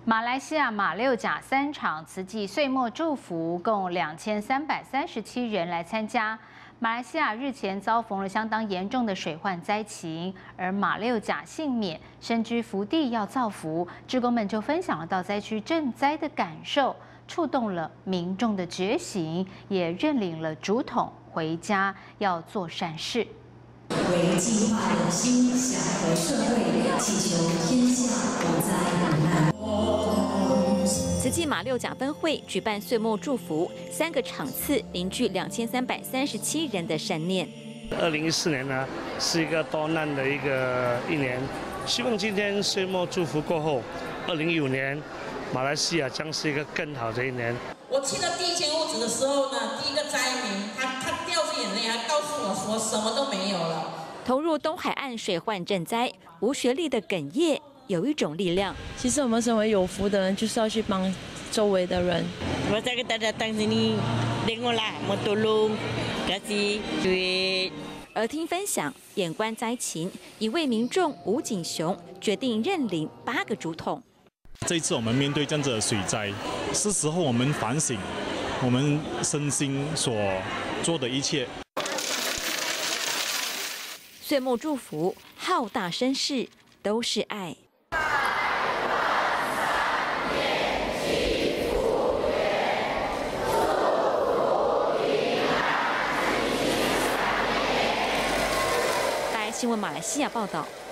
马来西亚马六甲3场慈济岁末祝福，共2337人来参加。马来西亚日前遭逢了相当严重的水患灾情，而马六甲幸免，身居福地要造福，志工们就分享了到灾区赈灾的感受，触动了民众的觉醒，也认领了竹筒回家要做善事。 为计划人心，祥和社会，祈求天下无灾无难。 慈济马六甲分会举办岁末祝福，3个场次凝聚2337人的善念。 2014年呢，是一个多难的一年，希望今天岁末祝福过后，2015年马来西亚将是一个更好的一年。 我去到第一间屋子的时候呢，第一个灾民他掉出眼泪，还告诉我说什么都没有了。 投入东海岸水患赈灾，无学历的哽咽有一种力量。 其实我们身为有福的人，就是要去帮周围的人。 我在跟大家当sini tengok lah mau tolong kasih duit。 耳听分享，眼观灾情，一位民众吴景雄决定认领8个竹筒。 这一次我们面对这样子的水灾，是时候我们反省我们身心所做的一切。 岁末祝福，浩大声势都是爱。大爱新闻马来西亚报道。